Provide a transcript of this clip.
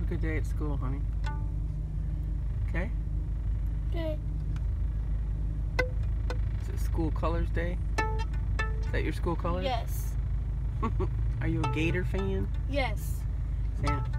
a good day at school, honey. Okay? Okay. Is it School Colors Day? Is that your school colors? Yes. Are you a Gator fan? Yes. Yeah.